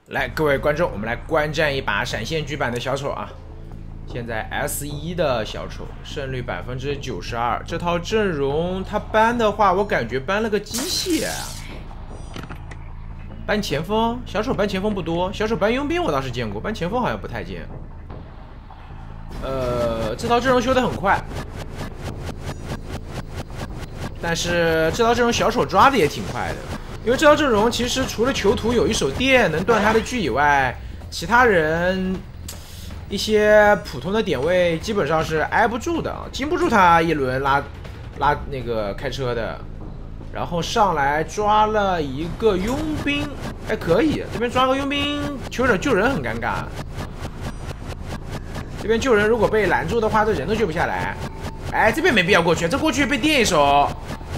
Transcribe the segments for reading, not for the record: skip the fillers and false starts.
来，各位观众，我们来观战一把闪现局版的小丑啊！现在 S1 的小丑胜率92%，这套阵容他搬的话，我感觉搬了个机械啊。搬前锋，小丑搬前锋不多，小丑搬佣兵我倒是见过，搬前锋好像不太见。这套阵容修得很快，但是这套阵容小丑抓的也挺快的。 因为这套阵容其实除了囚徒有一手电能断他的狙以外，其他人一些普通的点位基本上是挨不住的，经不住他一轮拉那个开车的。然后上来抓了一个佣兵，还可以。这边抓个佣兵，求者救人很尴尬。这边救人如果被拦住的话，这人都救不下来。哎，这边没必要过去，这过去被电一手。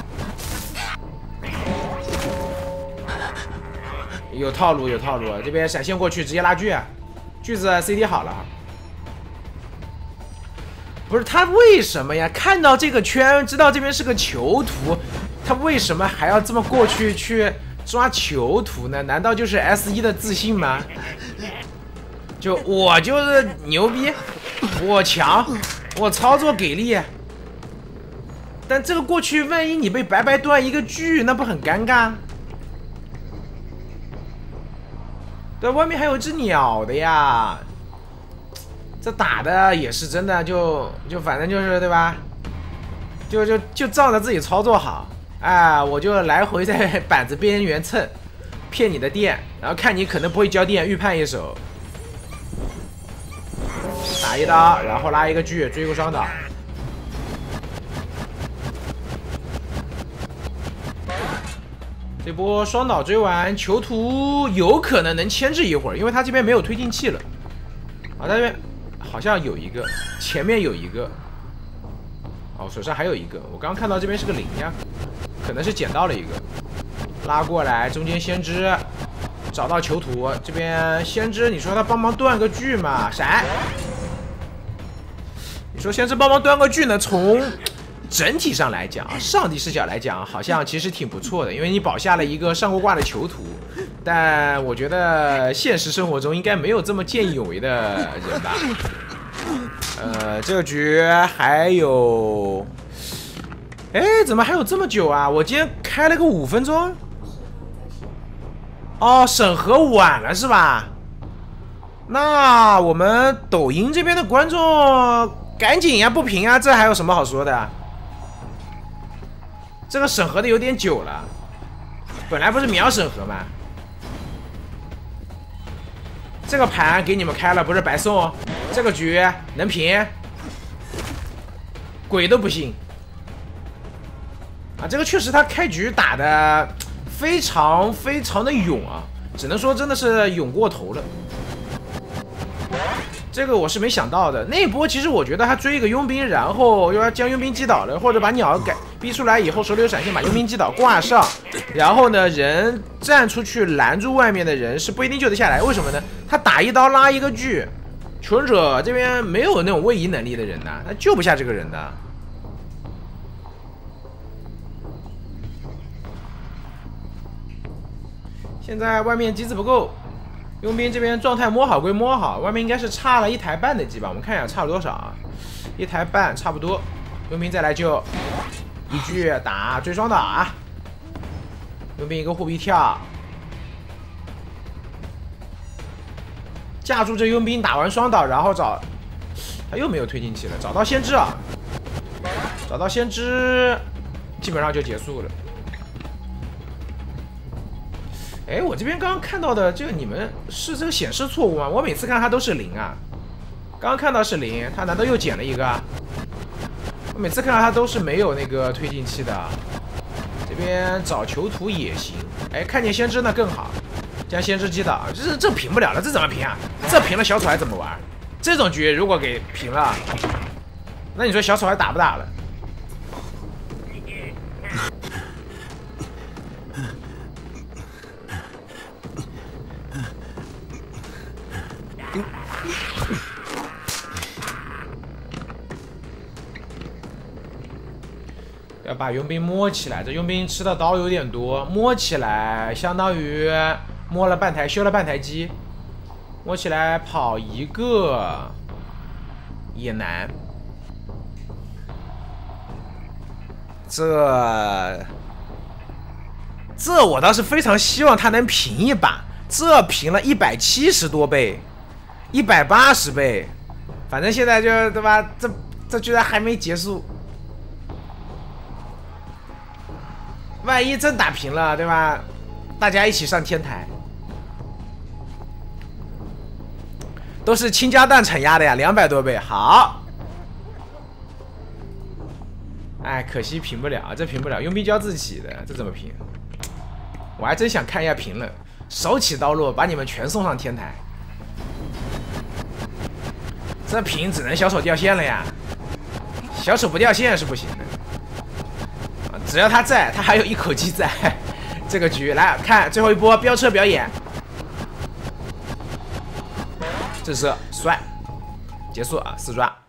有套路，有套路。这边闪现过去，直接拉锯，锯子 CD 好了。不是他为什么呀？看到这个圈，知道这边是个囚徒，他为什么还要这么过去抓囚徒呢？难道就是 S1 的自信吗？就我就是牛逼，我强，我操作给力。但这个过去，万一你被白白断一个锯，那不很尴尬？ 对，外面还有一只鸟的呀，这打的也是真的，就反正就是对吧？就照着自己操作好，哎，我就来回在板子边缘蹭，骗你的电，然后看你可能不会交电，预判一手，打一刀，然后拉一个锯，追个双倒。 这波双倒追完，囚徒有可能能牵制一会儿，因为他这边没有推进器了。啊，他这边好像有一个，前面有一个，哦，手上还有一个。我刚刚看到这边是个0呀，可能是捡到了一个，拉过来，中间先知找到囚徒，这边先知，你说他帮忙断个锯嘛？闪！你说先知帮忙断个锯呢？从 整体上来讲，上帝视角来讲，好像其实挺不错的，因为你保下了一个上过挂的囚徒。但我觉得现实生活中应该没有这么见义勇为的人吧。这个局还有，哎，怎么还有这么久啊？我今天开了个5分钟。哦，审核晚了是吧？那我们抖音这边的观众赶紧呀，不评啊，这还有什么好说的？ 这个审核的有点久了，本来不是秒审核吗？这个盘给你们开了，不是白送。这个局能平，鬼都不信啊！这个确实他开局打的非常的勇啊，只能说真的是勇过头了。 这个我是没想到的，那一波其实我觉得他追一个佣兵，然后又要将佣兵击倒了，或者把鸟逼出来以后手里有闪现把佣兵击倒挂上，然后呢人站出去拦住外面的人是不一定救得下来，为什么呢？他打一刀拉一个锯，求生者这边没有那种位移能力的人呐，他救不下这个人的。现在外面机子不够。 佣兵这边状态摸好归摸好，外面应该是差了1台半的机吧？我们看一下差了多少啊？1台半差不多。佣兵再来救，一锯打追双倒啊！佣兵一个护臂跳，架住这佣兵打完双倒，然后找他又没有推进器了，找到先知啊！找到先知，基本上就结束了。 哎，我这边刚刚看到的这个，你们是这个显示错误吗？我每次看它都是0啊，刚刚看到是0，它难道又减了一个？我每次看到它都是没有那个推进器的。这边找囚徒也行，哎，看见先知那更好，将先知击倒，这平不了了，这怎么平啊？这平了小丑还怎么玩？这种局如果给平了，那你说小丑还打不打了？ 要把佣兵摸起来，这佣兵吃的刀有点多，摸起来相当于摸了半台，修了半台机。 摸起来跑一个也难。这我倒是非常希望他能平一把，这平了170多倍，180倍，反正现在就对吧？这居然还没结束，万一真打平了，对吧？大家一起上天台，都是倾家荡产压的呀，200多倍，好。哎，可惜平不了，这平不了，佣兵胶自己的，这怎么平？我还真想看一下评论，手起刀落，把你们全送上天台。这平只能小丑掉线了呀，小丑不掉线是不行的。只要他在，他还有一口气在。这个局来看最后一波飙车表演，这是帅，结束啊，4抓。